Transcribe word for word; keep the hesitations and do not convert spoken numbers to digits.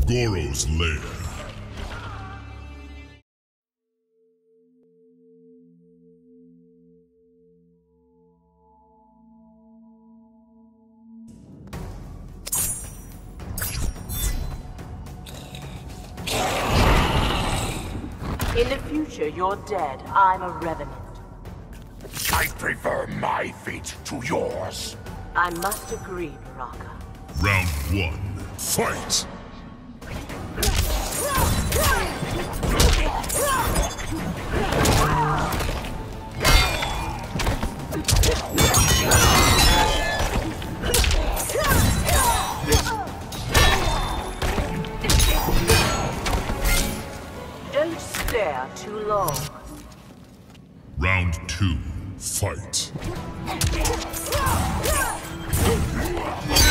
Goro's lair. In the future, you're dead. I'm a Revenant. I prefer my fate to yours. I must agree, Baraka. Round one, fight! Don't stare too long. Round two, fight!